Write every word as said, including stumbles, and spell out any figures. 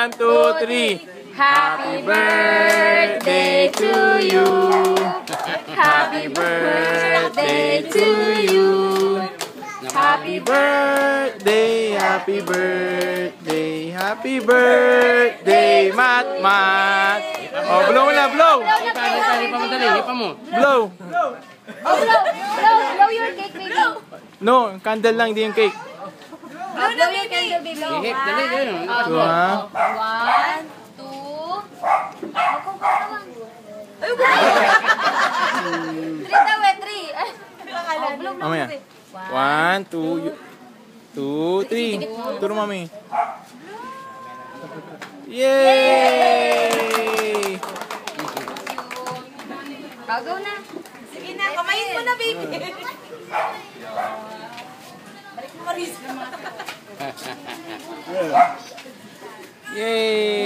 One, two, three. Happy birthday to you. Happy birthday to you. Happy birthday, happy birthday, happy birthday, Mat Mat. Oh, blow na, blow. Hipa, hipa, hipa mo dali, hipa mo. Blow. Oh, blow, blow, blow your cake, baby. No, candle lang, di yung cake. Blow na, your candle, baby. Hihip, dali, dali. Two, ha? One, two. Ay, three daw eh, three. Oh, blow, blow, Mamaya. baby. One, two, two, three. Turo, mami. Yay! Kagaw na. Sige na, kamayin mo na, baby. Balik mo, Maris. Yay!